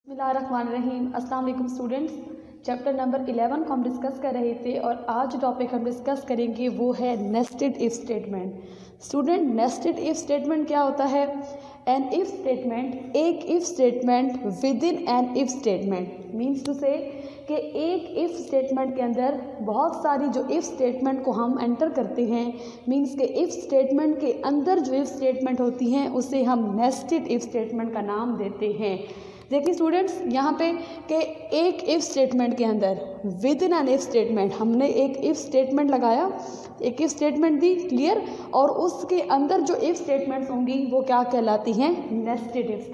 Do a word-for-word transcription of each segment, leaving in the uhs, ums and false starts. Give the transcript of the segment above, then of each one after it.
बिस्मिल्लाहिर्रहमानिर्रहीम। अस्सलाम वालेकुम स्टूडेंट्स। चैप्टर नंबर इलेवन को हम डिस्कस कर रहे थे और आज जो टॉपिक हम डिस्कस करेंगे वो है nested if statement. Student, nested if statement क्या होता है? एन इफ स्टेटमेंट, एक if statement within an if statement means to say कि एक इफ स्टेटमेंट के अंदर बहुत सारी जो इफ स्टेटमेंट को हम एंटर करते हैं, मीन्स के इफ स्टेटमेंट के अंदर जो इफ स्टेटमेंट होती हैं उसे हम नेस्टेड इफ स्टेटमेंट का नाम देते हैं। देखिए स्टूडेंट्स, यहाँ पे कि एक इफ स्टेटमेंट के अंदर within an if statement हमने एक इफ स्टेटमेंट लगाया, एक इफ स्टेटमेंट दी, क्लियर, और उसके अंदर जो इफ स्टेटमेंट्स होंगी वो क्या कहलाती हैं? Nested if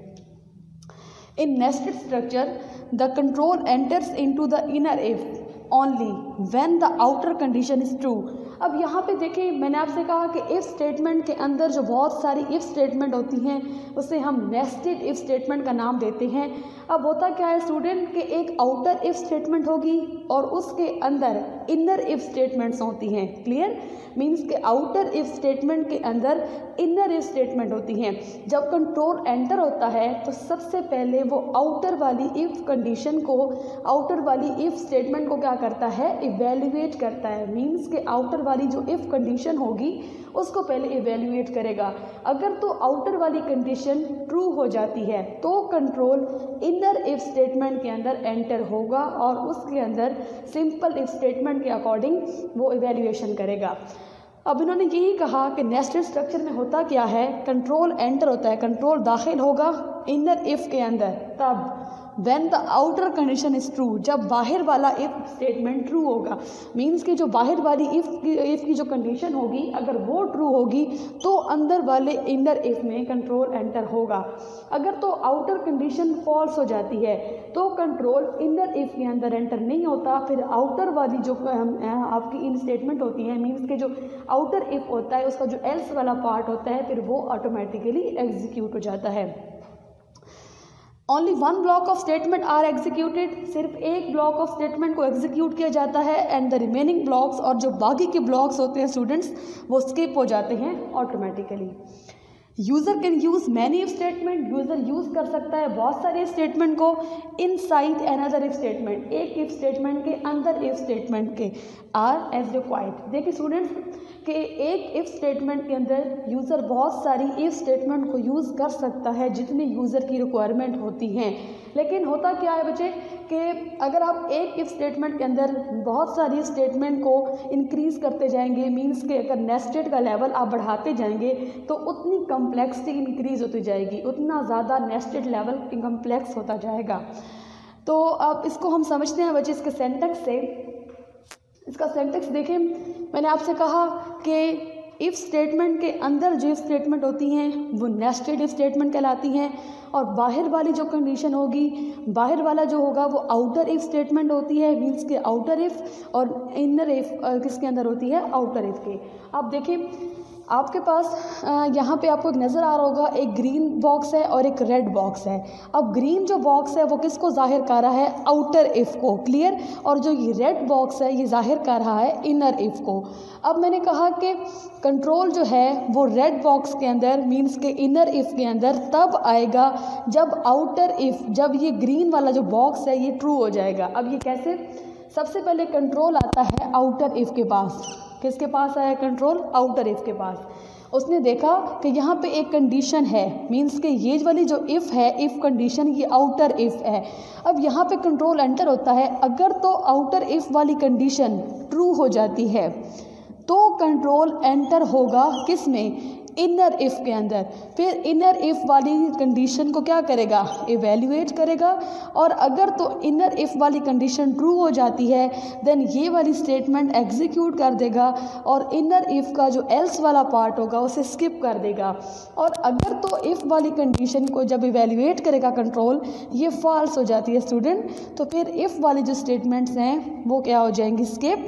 statement. In nested structure the control enters into the inner if only when the outer condition is true. अब यहाँ पे देखिए, मैंने आपसे कहा कि इफ़ स्टेटमेंट के अंदर जो बहुत सारी इफ़ स्टेटमेंट होती हैं उसे हम नेस्टेड इफ़ स्टेटमेंट का नाम देते हैं। अब होता क्या है स्टूडेंट कि एक आउटर इफ़ स्टेटमेंट होगी और उसके अंदर इनर इफ़ स्टेटमेंट्स होती हैं, क्लियर, मीन्स के आउटर इफ़ स्टेटमेंट के अंदर इनर इफ़ स्टेटमेंट होती हैं। जब कंट्रोल एंटर होता है तो सबसे पहले वो आउटर वाली इफ़ कंडीशन को, आउटर वाली इफ़ स्टेटमेंट को क्या करता है? इवेल्युएट करता है। मीन्स के आउटर वाली जो इफ़ कंडीशन होगी उसको पहले इवेल्युएट करेगा। अगर तो आउटर वाली कंडीशन ट्रू हो जाती है तो कंट्रोल इनर इफ़ स्टेटमेंट के अंदर एंटर होगा और उसके अंदर सिंपल इफ़ स्टेटमेंट के अकॉर्डिंग वो इवेल्युएशन करेगा। अब इन्होंने यही कहा कि नेस्टेड स्ट्रक्चर में होता क्या है, कंट्रोल एंटर होता है, कंट्रोल दाखिल होगा इनर इफ़ के अंदर तब when the outer condition is true, जब बाहर वाला इफ़ स्टेटमेंट ट्रू होगा। मीन्स कि जो बाहर वाली इफ़ की इफ़ की जो कंडीशन होगी अगर वो ट्रू होगी तो अंदर वाले इनर इफ़ में कंट्रोल एंटर होगा। अगर तो आउटर कंडीशन फॉल्स हो जाती है तो कंट्रोल इनर इफ़ के अंदर एंटर नहीं होता, फिर आउटर वाली जो आपकी इन स्टेटमेंट होती है, मीन्स के जो आउटर इफ़ होता है उसका जो एल्स वाला पार्ट होता है फिर वो ऑटोमेटिकली एग्जीक्यूट हो जाता है। Only one block of statement are executed, सिर्फ एक ब्लॉक ऑफ स्टेटमेंट को एग्जीक्यूट किया जाता है एंड द रिमेनिंग ब्लॉक्स, और जो बाकी के ब्लॉक्स होते हैं स्टूडेंट्स वो स्किप हो जाते हैं automatically. User can use many if statement, user use कर सकता है बहुत सारे स्टेटमेंट को inside another if statement, एक इफ स्टेटमेंट के अंदर इफ स्टेटमेंट के, आर एज रिक्वायर्ड। देखिए स्टूडेंट्स कि एक इफ स्टेटमेंट के अंदर यूज़र बहुत सारी इफ स्टेटमेंट को यूज़ कर सकता है जितनी यूज़र की रिक्वायरमेंट होती हैं। लेकिन होता क्या है बच्चे कि अगर आप एक इफ स्टेटमेंट के अंदर बहुत सारी स्टेटमेंट को इंक्रीज़ करते जाएंगे, मीन्स के अगर नेस्टेड का लेवल आप बढ़ाते जाएंगे तो उतनी कम्प्लेक्सिटी इंक्रीज़ होती जाएगी, उतना ज़्यादा नेस्टेड लेवल कम्प्लेक्स होता जाएगा। तो अब इसको हम समझते हैं बच्चे इसके सेंटेक्स से। इसका सेंटेक्स देखें, मैंने आपसे कहा कि इफ़ स्टेटमेंट के अंदर जो स्टेटमेंट होती हैं वो नेस्टेड इफ स्टेटमेंट कहलाती हैं और बाहर वाली जो कंडीशन होगी, बाहर वाला जो होगा वो आउटर इफ स्टेटमेंट होती है, मीन्स के आउटर इफ, और इनर इफ किसके अंदर होती है? आउटर इफ के। आप देखिए आपके पास यहाँ पे आपको एक नज़र आ रहा होगा, एक ग्रीन बॉक्स है और एक रेड बॉक्स है। अब ग्रीन जो बॉक्स है वो किसको जाहिर कर रहा है? आउटर इफ़ को, क्लियर, और जो ये रेड बॉक्स है ये जाहिर कर रहा है इनर इफ़ को। अब मैंने कहा कि कंट्रोल जो है वो रेड बॉक्स के अंदर, मीन्स के इनर इफ़ के अंदर तब आएगा जब आउटर इफ़, जब ये ग्रीन वाला जो बॉक्स है ये ट्रू हो जाएगा। अब ये कैसे? सबसे पहले कंट्रोल आता है आउटर इफ़ के पास। किसके पास आया कंट्रोल? आउटर इफ़ के पास। उसने देखा कि यहाँ पे एक कंडीशन है, मीन्स के ये वाली जो इफ़ है, इफ़ कंडीशन, ये आउटर इफ़ है। अब यहाँ पे कंट्रोल एंटर होता है। अगर तो आउटर इफ़ वाली कंडीशन ट्रू हो जाती है तो कंट्रोल एंटर होगा किस में? इनर इफ़ के अंदर। फिर इनर इफ़ वाली कंडीशन को क्या करेगा? इवेल्युएट करेगा। और अगर तो इनर इफ़ वाली कंडीशन ट्रू हो जाती है देन ये वाली स्टेटमेंट एग्जीक्यूट कर देगा और इनर इफ़ का जो एल्स वाला पार्ट होगा उसे स्किप कर देगा। और अगर तो इफ़ वाली कंडीशन को जब इवेल्युएट करेगा कंट्रोल, ये फॉल्स हो जाती है स्टूडेंट, तो फिर इफ़ वाली जो स्टेटमेंट्स हैं वो क्या हो जाएंगी? स्किप।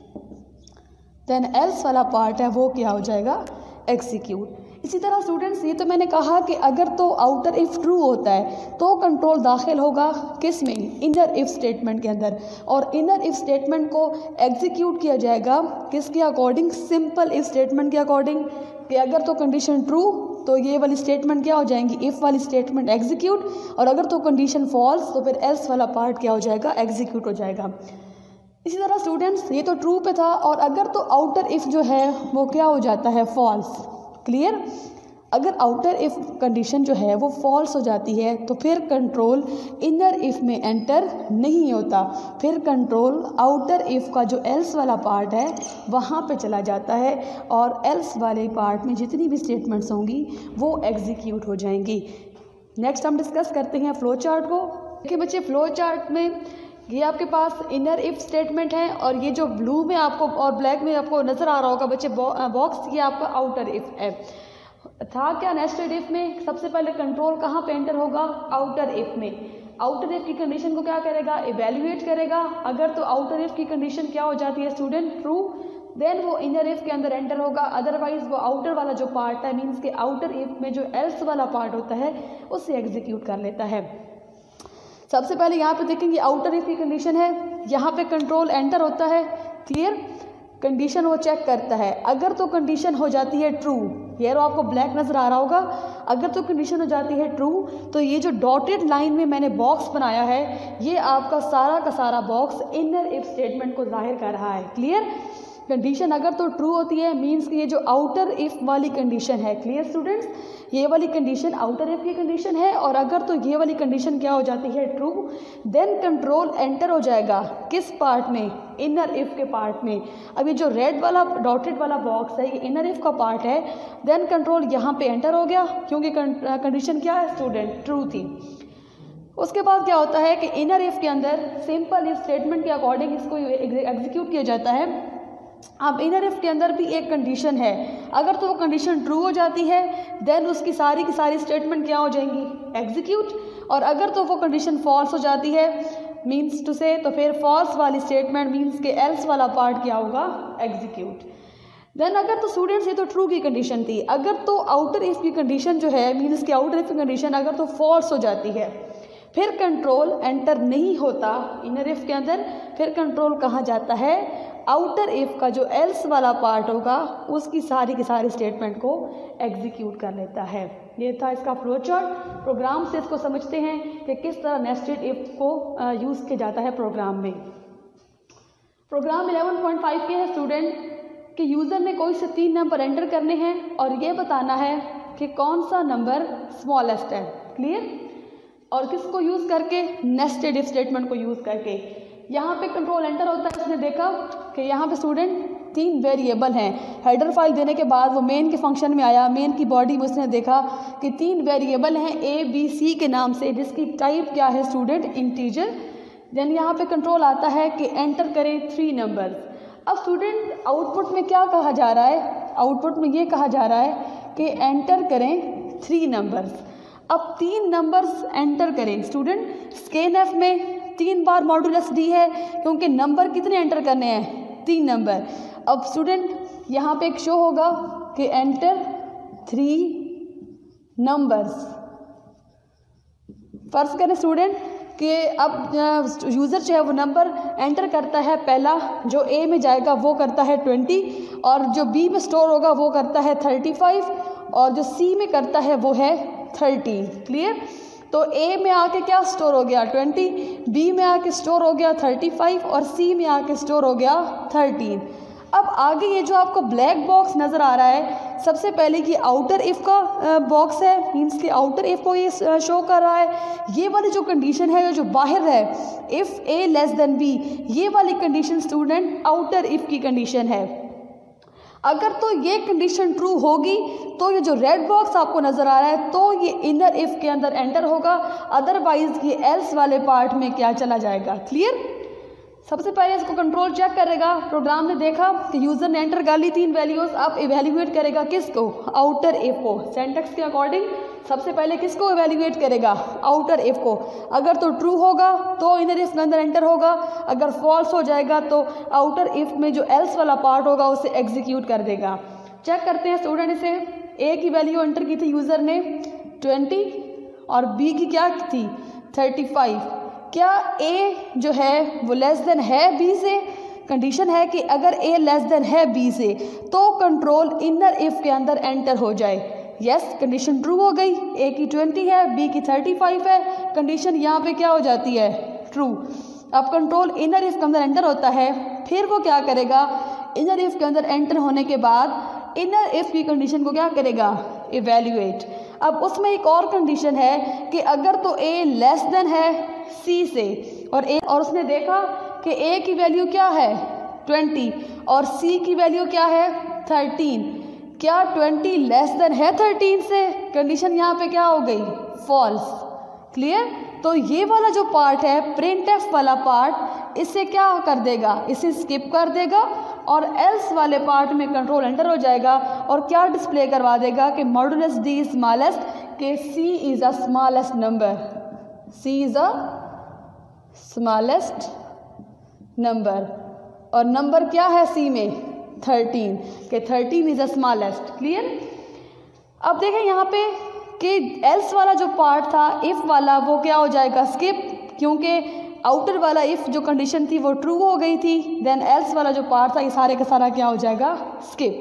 देन एल्स वाला पार्ट है वो क्या हो जाएगा? एग्जीक्यूट। इसी तरह स्टूडेंट्स, ये तो मैंने कहा कि अगर तो आउटर इफ़ ट्रू होता है तो कंट्रोल दाखिल होगा किस में? इनर इफ़ स्टेटमेंट के अंदर, और इनर इफ़ स्टेटमेंट को एग्जीक्यूट किया जाएगा किसके अकॉर्डिंग? सिंपल इफ़ स्टेटमेंट के अकॉर्डिंग, कि अगर तो कंडीशन ट्रू तो ये वाली स्टेटमेंट क्या हो जाएंगी, इफ़ वाली स्टेटमेंट एग्जीक्यूट, और अगर तो कंडीशन फॉल्स तो फिर एल्स वाला पार्ट क्या हो जाएगा, एग्जीक्यूट हो जाएगा। इसी तरह स्टूडेंट्स ये तो ट्रू पे था, और अगर तो आउटर इफ़ जो है वो क्या हो जाता है, फॉल्स। क्लियर? अगर आउटर इफ़ कंडीशन जो है वो फॉल्स हो जाती है तो फिर कंट्रोल इनर इफ़ में एंटर नहीं होता, फिर कंट्रोल आउटर इफ़ का जो एल्स वाला पार्ट है वहाँ पे चला जाता है, और एल्स वाले पार्ट में जितनी भी स्टेटमेंट्स होंगी वो एग्जीक्यूट हो जाएंगी। नेक्स्ट हम डिस्कस करते हैं फ्लो चार्ट को। देखिए बच्चे, फ्लो चार्ट में ये आपके पास इनर इफ़ स्टेटमेंट है, और ये जो ब्लू में आपको और ब्लैक में आपको नज़र आ रहा होगा बच्चे बॉक्स, ये आपका आउटर इफ़ है। था क्या नेस्टेड इफ़ में, सबसे पहले कंट्रोल कहाँ पे एंटर होगा, आउटर इफ़ में। आउटर इफ़ की कंडीशन को क्या करेगा, इवेल्युएट करेगा। अगर तो आउटर इफ़ की कंडीशन क्या हो जाती है स्टूडेंट, ट्रू, देन वो इनर इफ़ के अंदर एंटर होगा, अदरवाइज वो आउटर वाला जो पार्ट है, मीन्स के आउटर इफ़ में जो एल्स वाला पार्ट होता है उसे एग्जीक्यूट कर लेता है। सबसे पहले यहाँ पे देखेंगे आउटर इफ़ की कंडीशन है, यहाँ पे कंट्रोल एंटर होता है। क्लियर? कंडीशन वो चेक करता है, अगर तो कंडीशन हो जाती है ट्रू, ये रो आपको ब्लैक नज़र आ रहा होगा, अगर तो कंडीशन हो जाती है ट्रू तो ये जो डॉटेड लाइन में मैंने बॉक्स बनाया है ये आपका सारा का सारा बॉक्स इनर इफ स्टेटमेंट को जाहिर कर रहा है। क्लियर? कंडीशन अगर तो ट्रू होती है मीन्स कि ये जो आउटर इफ़ वाली कंडीशन है, क्लियर स्टूडेंट्स, ये वाली कंडीशन आउटर इफ़ की कंडीशन है, और अगर तो ये वाली कंडीशन क्या हो जाती है, ट्रू, देन कंट्रोल एंटर हो जाएगा किस पार्ट में, इनर इफ़ के पार्ट में। अब ये जो रेड वाला डॉटेड वाला बॉक्स है ये इनर इफ़ का पार्ट है, देन कंट्रोल यहाँ पे एंटर हो गया क्योंकि कंडीशन क्या है स्टूडेंट, ट्रू थी। उसके बाद क्या होता है कि इनर इफ़ के अंदर सिंपल इफ स्टेटमेंट के अकॉर्डिंग इसको एग्जीक्यूट किया जाता है। अब इनर इफ़ के अंदर भी एक कंडीशन है, अगर तो वो कंडीशन ट्रू हो जाती है देन उसकी सारी की सारी स्टेटमेंट क्या हो जाएंगी, एग्जीक्यूट, और अगर तो वो कंडीशन फॉल्स हो जाती है मीन्स टू से तो फिर फॉल्स वाली स्टेटमेंट मीन्स के एल्स वाला पार्ट क्या होगा, एग्जीक्यूट। देन अगर तो स्टूडेंट्स ये तो ट्रू की कंडीशन थी, अगर तो आउटर इफ़ की कंडीशन जो है मीन्स की आउटर इफ़ की कंडीशन अगर तो फॉल्स हो जाती है फिर कंट्रोल एंटर नहीं होता इनर इफ़ के अंदर, फिर कंट्रोल कहाँ जाता है, आउटर इफ़ का जो एल्स वाला पार्ट होगा उसकी सारी की सारी स्टेटमेंट को एग्जीक्यूट कर लेता है। ये था इसका फ्लो चार्ट। प्रोग्राम से इसको समझते हैं कि किस तरह नेस्टेड इफ़ को यूज़ किया जाता है प्रोग्राम में। प्रोग्राम इलेवन पॉइंट फाइव के है स्टूडेंट कि यूज़र ने कोई से तीन नंबर एंटर करने हैं और ये बताना है कि कौन सा नंबर स्मॉलेस्ट है। क्लियर? और किसको यूज़ करके, नेस्टेड इफ स्टेटमेंट को यूज़ करके। यहाँ पे कंट्रोल एंटर होता है, उसने देखा कि यहाँ पे स्टूडेंट तीन वेरिएबल हैं, हेडर फाइल देने के बाद वो मेन के फंक्शन में आया, मेन की बॉडी में उसने देखा कि तीन वेरिएबल हैं ए बी सी के नाम से जिसकी टाइप क्या है स्टूडेंट, इंटीजर। देन यहाँ पे कंट्रोल आता है कि एंटर करें थ्री नंबर। अब स्टूडेंट आउटपुट में क्या कहा जा रहा है, आउटपुट में ये कहा जा रहा है कि एंटर करें थ्री नंबर्स। अब तीन नंबर्स एंटर करें स्टूडेंट, स्कैन एफ में तीन बार मॉड्यूलस डी है क्योंकि नंबर कितने एंटर करने हैं, तीन नंबर। अब स्टूडेंट यहाँ पे एक शो होगा कि एंटर थ्री नंबर्स। फर्ज करें स्टूडेंट कि अब यूज़र जो है वो नंबर एंटर करता है, पहला जो ए में जाएगा वो करता है ट्वेंटी, और जो बी में स्टोर होगा वो करता है थर्टी फाइव, और जो सी में करता है वो है थर्टी। क्लियर? तो ए में आके क्या स्टोर हो गया ट्वेंटी, बी में आके स्टोर हो गया थर्टी फाइव, और सी में आके स्टोर हो गया थर्टीन। अब आगे ये जो आपको ब्लैक बॉक्स नज़र आ रहा है, सबसे पहले कि आउटर इफ़ का बॉक्स है, मीन्स कि आउटर इफ़ को ये शो कर रहा है। ये वाली जो कंडीशन है जो बाहर है, if A less than B, ये वाली कंडीशन स्टूडेंट आउटर इफ़ की कंडीशन है। अगर तो ये कंडीशन ट्रू होगी तो ये जो रेड बॉक्स आपको नज़र आ रहा है तो ये इनर इफ़ के अंदर एंटर होगा, अदरवाइज ये एल्स वाले पार्ट में क्या चला जाएगा। क्लियर? सबसे पहले इसको कंट्रोल चेक करेगा, प्रोग्राम ने देखा कि यूज़र ने एंटर कर ली तीन वैल्यूज़, अब इवेल्युएट करेगा किसको, आउटर इफ़ को। सेंटेक्स के अकॉर्डिंग सबसे पहले किसको इवेल्युएट करेगा, आउटर इफ़ को। अगर तो ट्रू होगा तो इनर इफ़ के अंदर एंटर होगा, अगर फॉल्स हो जाएगा तो आउटर इफ़ में जो एल्स वाला पार्ट होगा उसे एग्जीक्यूट कर देगा। चेक करते हैं स्टूडेंट, इसे ए की वैल्यू एंटर की थी यूज़र ने ट्वेंटी और बी की क्या थी थर्टी फाइव। क्या ए जो है वो लेस देन है बी से? कंडीशन है कि अगर ए लेस देन है बी से तो कंट्रोल इनर इफ़ के अंदर एंटर हो जाए। यस कंडीशन ट्रू हो गई, ए की ट्वेंटी है, बी की थर्टी फाइव है, कंडीशन यहाँ पे क्या हो जाती है, ट्रू। अब कंट्रोल इनर इफ के अंदर एंटर होता है, फिर वो क्या करेगा, इनर इफ के अंदर एंटर होने के बाद इनर इफ की कंडीशन को क्या करेगा, इवेल्युएट। अब उसमें एक और कंडीशन है कि अगर तो ए लेस देन है सी से और ए और उसने देखा कि ए की वैल्यू क्या है ट्वेंटी और सी की वैल्यू क्या है थर्टीन, क्या ट्वेंटी लेस देन है थर्टीन से, कंडीशन यहाँ पे क्या हो गई, फॉल्स। क्लियर। तो ये वाला जो पार्ट है प्रिंट एफ वाला पार्ट, इसे क्या कर देगा, इसे स्किप कर देगा और एल्स वाले पार्ट में कंट्रोल एंटर हो जाएगा और क्या डिस्प्ले करवा देगा कि मॉडुलस डी स्मॉलेस्ट, के C is a smallest number, C is a smallest number और नंबर क्या है सी में थर्टीन, के thirteen is a smallest. Clear. अब देखें यहाँ पे कि एल्स वाला जो पार्ट था इफ वाला वो क्या हो जाएगा, स्किप, क्योंकि आउटर वाला इफ जो कंडीशन थी वो ट्रू हो गई थी। देन एल्स वाला जो पार्ट था ये सारे का सारा क्या हो जाएगा, स्किप।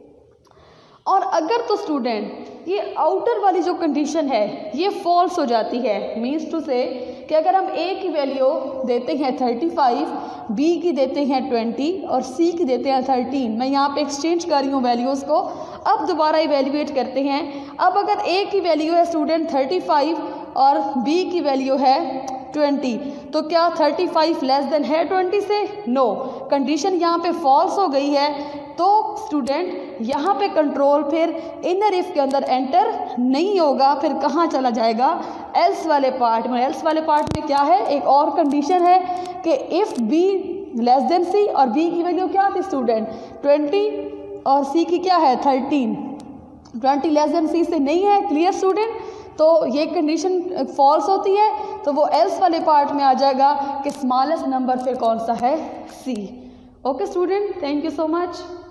और अगर तो स्टूडेंट ये आउटर वाली जो कंडीशन है ये फॉल्स हो जाती है, मीन्स टू से कि अगर हम ए की वैल्यू देते हैं थर्टी फाइव, बी की देते हैं ट्वेंटी और सी की देते हैं थर्टीन, मैं यहाँ पे एक्सचेंज कर रही हूँ वैल्यूज़ को, अब दोबारा इवेल्युएट करते हैं। अब अगर ए की वैल्यू है स्टूडेंट थर्टी फाइव और बी की वैल्यू है ट्वेंटी, तो क्या थर्टी फाइव लेस देन है ट्वेंटी से, नो, कंडीशन यहाँ पे फॉल्स हो गई है। तो स्टूडेंट यहाँ पे कंट्रोल फिर इनर इफ के अंदर एंटर नहीं होगा, फिर कहाँ चला जाएगा, एल्स वाले पार्ट में। एल्स वाले पार्ट में क्या है, एक और कंडीशन है कि if B less than C और बी की वैल्यू क्या थी स्टूडेंट ट्वेंटी और सी की क्या है thirteen, twenty less than C से नहीं है। Clear student. तो ये कंडीशन फॉल्स होती है तो वो एल्स वाले पार्ट में आ जाएगा कि स्मॉलेस्ट नंबर फिर कौन सा है, C. Okay student, thank you so much.